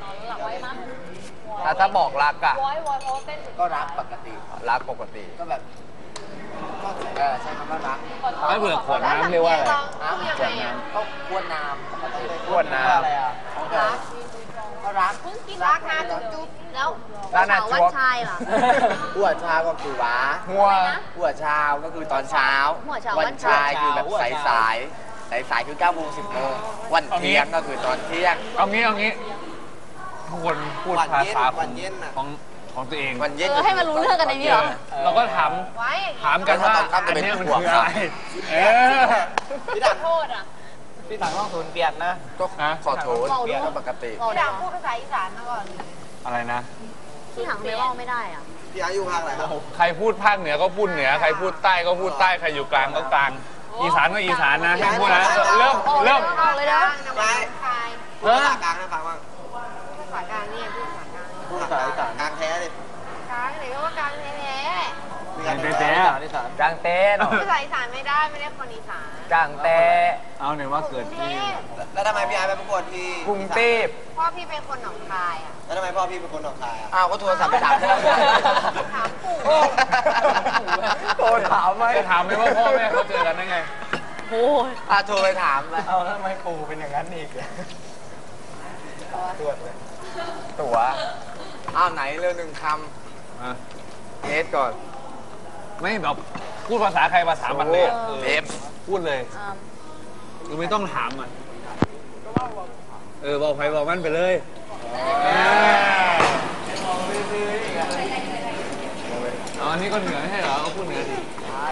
ถ้าบอกรักอ่ะก็รักปกติก็แบบใช้คำว่ารักไม่เผื่อขวดน้ำเรียกว่าอะไรขวดน้ำก็ขวดน้ำอะไรอ่ะก็รักนะจุ๊บแล้ววันชายล่ะหัวชาก็คือหัวชาก็คือตอนเช้าวันชายคือแบบสายคือ9 โมง 10 โมงวันเที่ยงก็คือตอนเที่ยงเอางี้ทุกคนพูดภาษาของตัวเองวันเย็นให้มันรู้เรื่องกันในนี้เหรอเราก็ถามกันว่าอันนี้มันคืออะไรพี่ดันโทษอ่ะพี่ถังต้องสูญเกียรตินะก็ขอโทษเปลี่ยนปกติพี่ถังพูดภาษาอีสานมาก่อนอะไรนะพี่ถังไม่ร้องไม่ได้อ่ะพี่อายุภาคอะไรครับใครพูดภาคเหนือก็พูดเหนือ ใครพูดใต้ก็พูดใต้ ใครอยู่กลางก็กลาง อีสานก็อีสานนะให้พูดนะเริ่มออกเลยนะไปพูดภาษากลางให้ฟังบ้างภาษากลางนี่พูดภาษากลางพูดภาษาอีสานกลางแท้ดิกลางไหนก็ว่ากลางแท้มีการเต้ๆจางเต้เนาะๆภาษาอีสานไม่ได้ไม่ได้คนอีสานจางเต้เอาหน่อยว่าเกิดที่แล้วทำไมพี่อาไปประกวดที่กรุงเทพพ่อพี่เป็นคนหนองคายอ่ะแล้วทำไมพ่อพี่เป็นคนหนองคายอ่ะอ้าวก็โทรศัพท์ไปถามพ่อถามปู่โทรถามไหมจะถามไหมว่าพ่อแม่เขาเจอกันได้ไงโอ้ยโทรไปถามเลยเอาแล้วทำไมปู่เป็นอย่างนั้นอีกตรวจเลยตั๋วอ้าวไหนเรื่องหนึ่งคอ่ะำเทสก่อนไม่แบบพูดภาษาใครภาษามันเลยอะเทปพูดเลยคือไม่ต้องถามอ่ะบอกใครบอกมันไปเลยอ๋ออันนี้ก็เหนือไม่ใช่เหรอเขาพูดเหนือดิ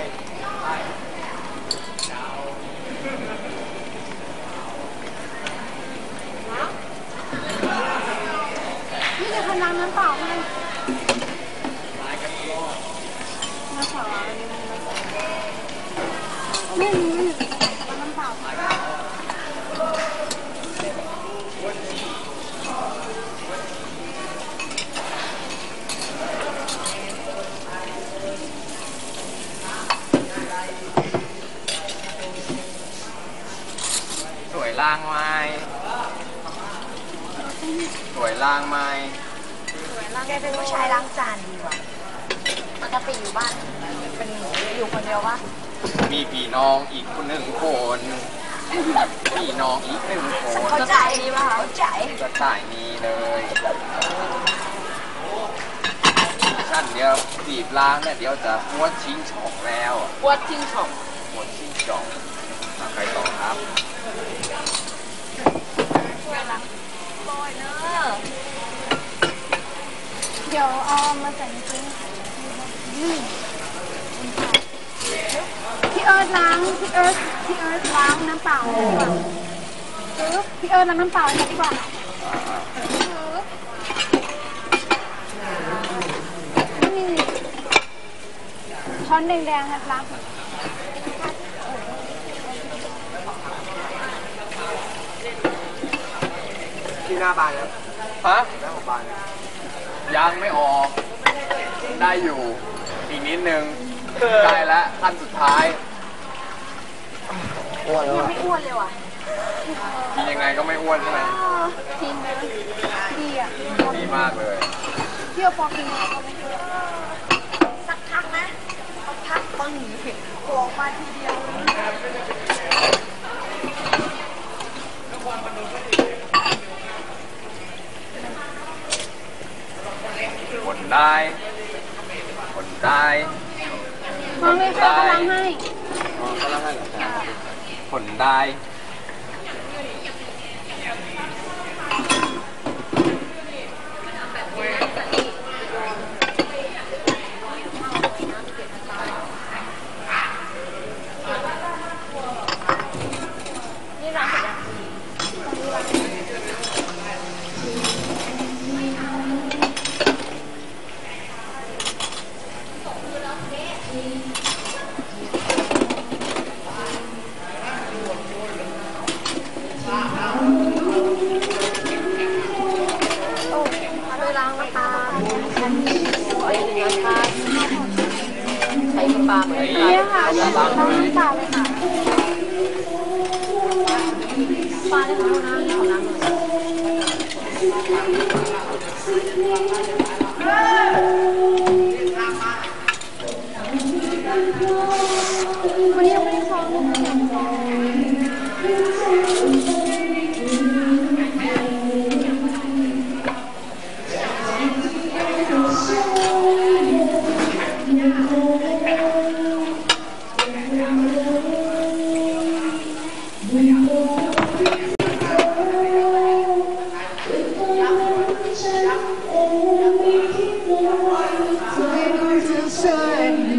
นี่จะทำน้ำเปล่าไหมน้ำเปล่านี่น้ำเปล่าสวยล่างไม้สวยล่างไม้แกเป็นผู้ชายล้างจานดีกว่าปกติอยู่บ้านเป็นอยู่คนเดียววะมีพี่น้องอีกคนหนึ่งคนพี่น้องอีกหนึ่งคนเข้าใจดีป่ะเข้าใจจะจ่ายนี้เลยฉันเดี๋ยวบีบล้างเนี่ยเดี๋ยวจะม้วนชิงช่องแล้ววัดทิ้งของม้วนชิงช่องมาใครต่อครับเดี๋ยวเอามาใส่ในตู้พี่เอิร์ธล้างพี่เอิร์ธล้างน้ำเปล่าดีกว่าพี่เอิร์ธล้างน้ำเปล่าดีกว่านี่ช้อนแดงๆครับล้างที่หน้าบานครับฮะหน้าของบานครับยังไม่ออก ได้อยู่ อีกนิดนึง ได้แล้วขั้นสุดท้ายอ้วนแล้วยังอ่ะไม่อ้วนเลยว่ะกินยังไงก็ไม่อ้วนใช่ไหมกินดีอ่ะดีมากเลยเที่ยวพอกินก็ไม่อ้วนสักพักนะสักพักปึ้งโผล่มาทีเดียวคนได้คนได้มาเลยค่ะกำลังให้คนได้นี่ร้านเสร็จยัง ไปล้างน้ำปลาไปล้างปลาใช้ปลาเหมือนกันเนี่ยค่ะล้างน้ำปลาเลยค่ะปลาเนี่ยเขาน้ำของน้ำเลยวันนี้ยังไม่ได้ซ้อม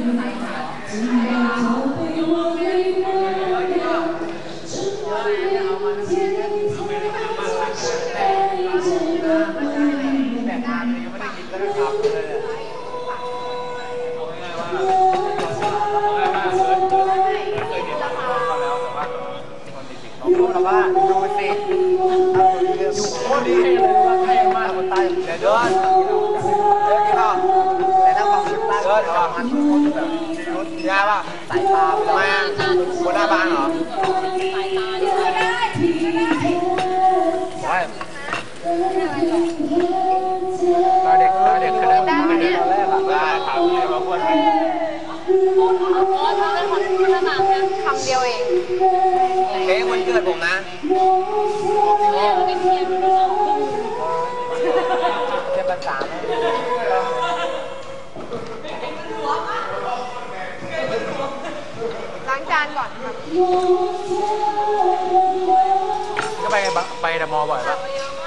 Thank you. แบบว่าดูสิอยู่โคตรดีเลยว่าใครมากคนตายเดี๋ยวเดินกี่รอบแต่ถ้าความสุขเดินออกมาชุดแบบชุดยาป่ะสายตาทำไมคนหน้าบ้านเหรอตอนเด็กคือได้ตอนแรกอะได้ถามเลยว่าควรคำเดียวเองเค้กวันเกิดผมนะแค่ภาษาล้างจานก่อนครับก็ไปเดอะมอลล์บ่อยปะ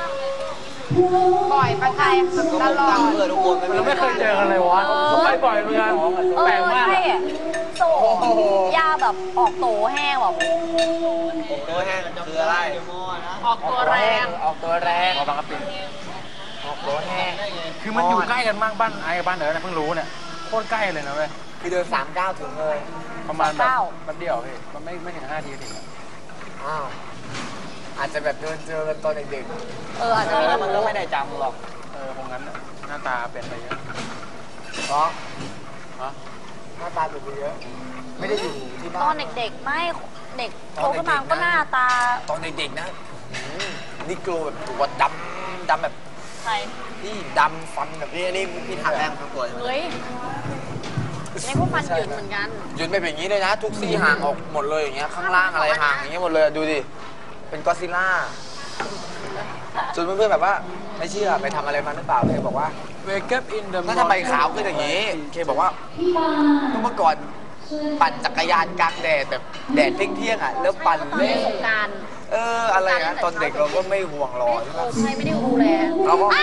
บ่อยไปไทยตลอดทุกคนเราไม่เคยเจอกันเลยวะไปบ่อยเหมือนกันแปลกมากโตยาแบบออกโตแห้งแบบตัวแห้งคืออะไรออกตัวแรงออกตัวแรงบางกะปิออกตัวแห้งคือมันอยู่ใกล้กันมากบ้านไอ้บ้านเอ๋เนี่ยเพิ่งรู้เนี่ยโคตรใกล้เลยนะเว้ยคือเดิน3-9ถึงเลยประมาณแบบแป๊บเดียวพี่มันไม่ถึง5 ทีถึงอ้าวอาจจะแบบเดินเจอกันตอนเด็กๆอาจจะมีมันก็ไม่ได้จำหรอกคงงั้นหน้าตาเปลี่ยนไปเยอะเพราะหน้าตาเปลี่ยนไปเยอะไม่ได้อยู่ที่บ้านตอนเด็กๆไม่เด็กโตขึ้นมาก็หน้าตาตอนเด็กๆนะนี่กลัวแบบตัวดำแบบใครนี่ดำฟันแบบนี้นี่พี่ทำแรงทั้งตัวเฮ้ยในพวกมันหยุดเหมือนกันหยุดไปแบบนี้เลยนะทุกซี่ห่างออกหมดเลยอย่างเงี้ยข้างล่างอะไรห่างอย่างเงี้ยหมดเลยดูดิเป็นก็อดซิลล่าจนเพื่อนๆแบบว่าไม่เชื่อไปทำอะไรมาหรือเปล่าเคบอกว่า Wake up in the ถ้าทำไมขาวขึ้นอย่างนี้เคบอกว่าเมื่อก่อนปั่นจักรยานกลางแดดแบบแดดเที่ยงๆอ่ะแล้วปั่นเล่นสงกรานต์อะไรนะตอนเด็กเราก็ไม่ห่วงรอใช่ไหมใช่ไม่ได้ดูแลเราก็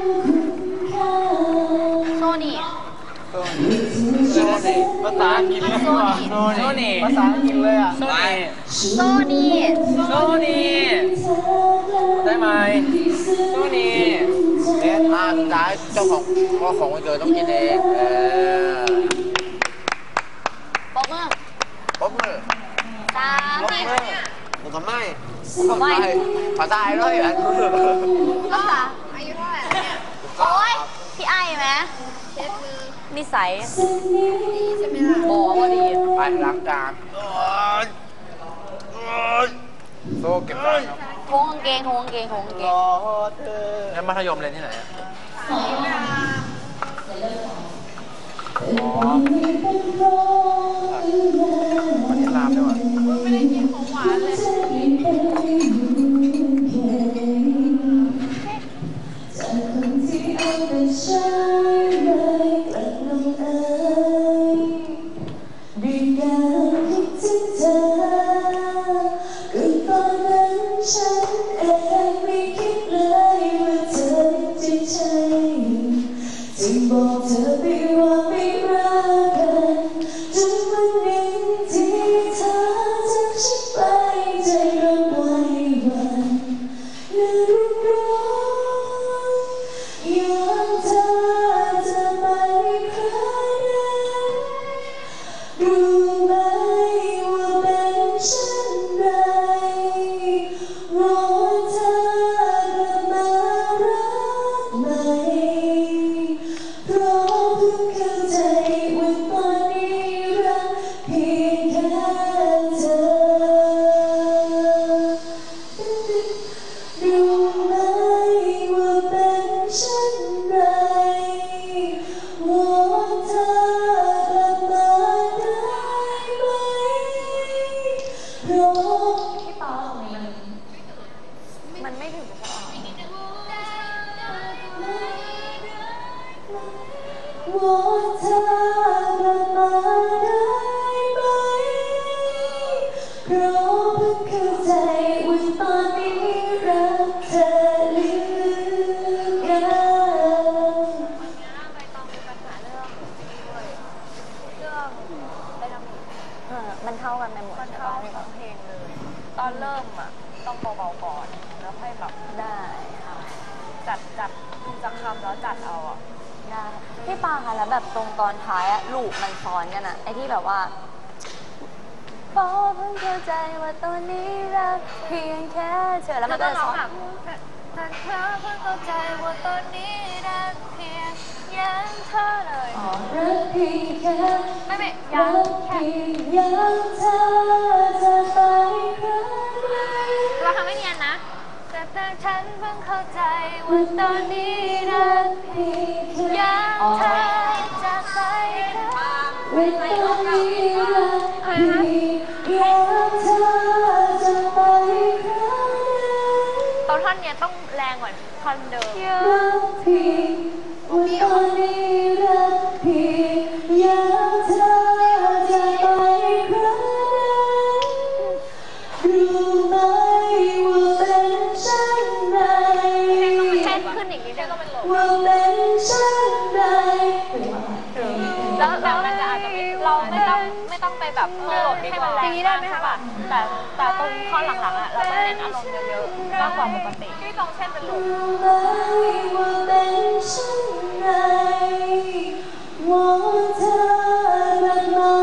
โซนี่ภาษาอังกฤษเลยโซนี่ภาษาอังกฤษเลยอ่ะโซนี่ได้ไหมโซนี่เนี่ยสุดท้ายเจ้าของวันเกิดต้องกินเองป๊อกเมื่อ3 ปีผมทำไม่ภาษาไอ้ด้วยอ่ะภาษาอายุเท่าไหร่เนี่ยโอ๊ยพี่ไอ้ไหมนิสัยบอกว่าดีไปล้างจานโซ่เก็บบ้านครับทงกางเกงแล้วมัธยมเรียนที่ไหนอ่ะวันนี้ลามด้วยไม่ได้กินของหวานเลยบอกเธอไปว่าไม่รักกันจนวันหนึ่งที่เธอจากฉันไปใจเราไหวหวั่นและรุนร้อนอยากเธอจะไปครานั้นรู้ไหมว่าเป็นเช่นไรรอเธอกลับมารักใหม่เพราะเพิ่งเข้าใจว่าตอนนี้รักเพียงแค่เธอรู้ไหมว่าเป็นเช่นไรวอนเธอกลับมาได้ไหมเพราะพี่ปอมันไม่ถึงจะวอนเธอกลับมาได้ไหมเพราะเพิ่งเข้าใจว่าตอนนี้รักเธอเหลือเกินมันเท่ากันในหมดใช่ไหมทั้งเพลงเลยตอนเริ่มอ่ะต้องเบาๆก่อนแล้วค่อยแบบได้ค่ะจัดคำแล้วจัดเอาอ่ะได้พี่ปาค่ะแล้วแบบตรงตอนท้ายอะลูกมันซ้อนกันอะไอที่แบบว่าพอเพิ่งเข้าใจว่าตอนนี้รักเพียงแค่เธอแล้วมันก็จะซ้อนแต่เธอเพิ่งเข้าใจว่าตอนนี้รักเพียงยังเธอเลยรักเพียงแค่ไม่ยังแค่ยังเธอจะไปครั้งใดเราทำไม่เนียนนะแต่ฉันเพิ่งเข้าใจว่าตอนนี้รักเพียงแค่ยังเธอจะไปว่าตอนนี้รักเพียงยังเธอจะไปครั้งใดตอนท่อนเนี้ยต้องแรงกว่าท่อนเดิมรักเพียงว่าตอนนี้รักเพียงยังเธอจะไปครั้งใดรู้ไหมว่าเป็นเช่นไรเช่นขึ้นอีกนิดนึงก็เป็นลมว่าเป็นเช่นไรแล้วมันจะอาจจะเราไม่ต้องไปแบบโหลดให้มันแรงได้ไหมคะแต่ตรงข้อหลังๆอ่ะเราต้องเน้นอารมณ์เยอะๆมากกว่าปกติที่ตรงเช่นเป็นลมว่าเป็นเช่นไรว่าเธอรักมา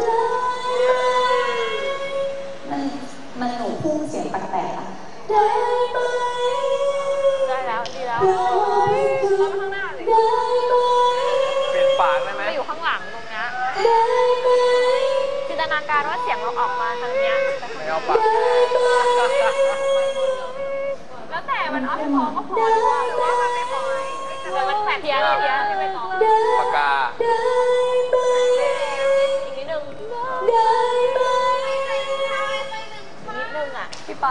ได้มันหนูพุ่งเสียงแปลกๆอ่ะได้ไหมได้แล้วดีแล้วเราข้างหน้าเลยได้ไหมเปลี่ยนปากได้ไหมไปอยู่ข้างหลังตรงนี้ได้ไหมจินตนาการว่าเสียงเราออกมาทางเนี้ยไม่เอาปากแล้วแต่มันเอาให้พอก็พอหรือว่ามันไม่พอแต่มันแปลกเพี้ยนไม่พอปากกาอีกนิดนึงได้ไหมนิดนึงอ่ะพี่ปา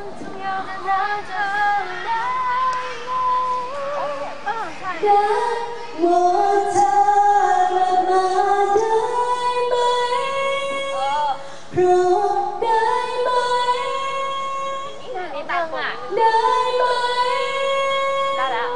ได้ว่าเธอรักมาได้ไหมเพราะได้ไหมนี่ตังอ่ะได้ไหมได้แล้ว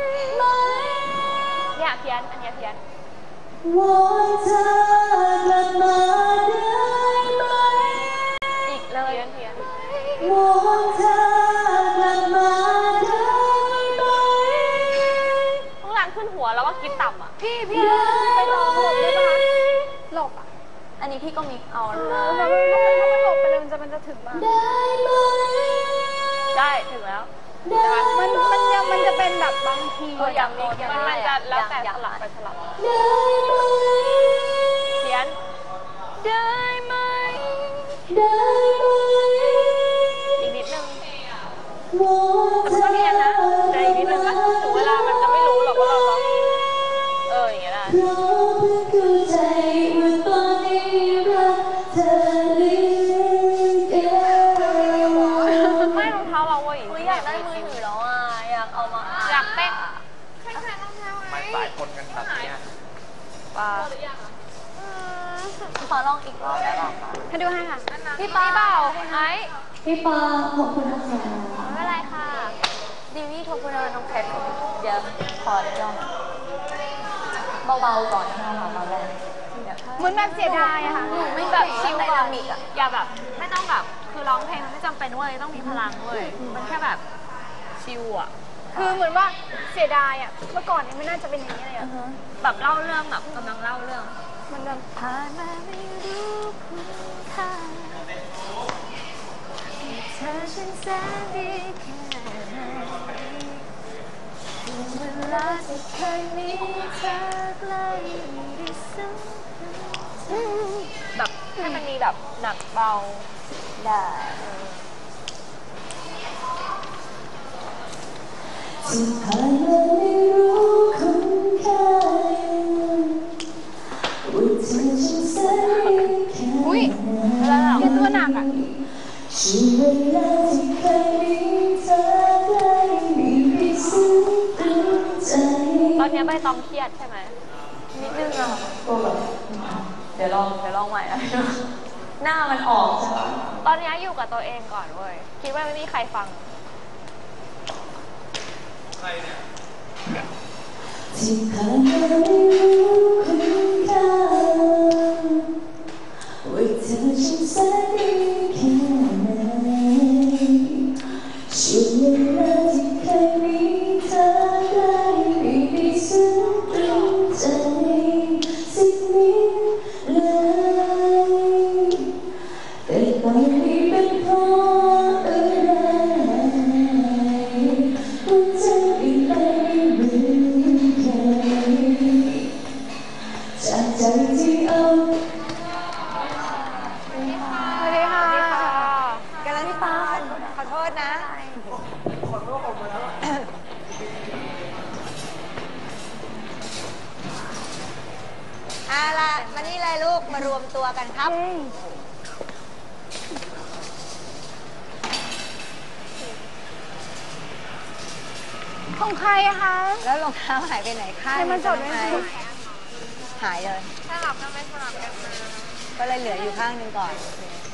เนี่ยเพี้ยนอันนี้เพี้ยนว่าเธอรักมาได้ไหมอีกเลยเพี้ยนว่าเธอรักมาได้ไหมข้างหลังขึ้นหัวแล้วก็กินต่ำอ่ะพี่ไปลองหลบได้ปะหลบอ่ะอันนี้พี่ก็มิกเอาแล้วถ้ามันหลบไปเลยมันจะถึงบ้างได้ไหมได้ถึงแล้วมันจะเป็นแบบบางทีอย่างนี้มันจะแล้วแต่สลับไปสลับได้ไหมเขียนได้ไหมได้ไหมอีกนิดนึงมันก็เรียนนะแต่อีกนิดนึงก็ถึงเวลามันจะไม่รู้หรอกว่าเราร้องอย่างเงี้ยได้ไม่รองเท้าเราเว้ยอยากได้มือถือแล้วอ่ะอยากเอามาอยากเต้นไม่สายคนกันแบบนี้ปาขอลองอีกรอบได้หรอให้ดูให้ค่ะพี่ปาพี่ปาขอบคุณนะคะไม่เป็นไรค่ะดิวี่ขอบคุณน้องแพทเดี๋ยวขอลองเบาๆก่อนนะคะตอนแรกเหมือนแบบเสียดายอะค่ะไม่แบบชิลไดนามิกอะอย่าแบบไม่ต้องแบบคือร้องเพลงมันไม่จำเป็นเว้ยต้องมีพลังเว้ยมันแค่แบบชิลอะคือเหมือนว่าเสียดายอะเมื่อก่อนนี้ไม่น่าจะเป็นอย่างนี้เลยอะแบบเล่าเรื่องแบบกำลังเล่าเรื่องมันแบบผ่านมาไม่รู้คุณค่าเธอฉันแสนดีแค่ไหนเวลาที่เคยมีเธอใกล้ที่สุดแบบให้มันมีแบบหนักเบาได้ที่ผ่านมาไม่รู้คุณค่าว่าเธอฉันแสนดีแค่ไหนเป็นตัวหนักอ่ะช่วงเวลาที่เคยมีเธอใกล้มีพิสุทธิ์ใจตอนนี้ใบตองเครียดใช่ไหมนิดนึงอ่ะเดี๋ยวลองใหม่นะหน้ามันออกใช่ไหมตอนนี้อยู่กับตัวเองก่อนเว้ยคิดว่าไม่มีใครฟังใครเนี่ยที่ผ่านมาไม่รู้คุณค่าว่าเธอฉันแสนดีแค่ไหนช่วงเวลาที่เคยมีเธอได้ไม่ได้ซึ้งตรงใจสักนิดเลยมารวมตัวกันครับของใครอะคะแล้วรองเท้าหายไปไหนข้างให้มันจดไว้หายหายเลยสลับกันไปสลับกันมาก็เลยเหลืออยู่ข้างหนึงก่อน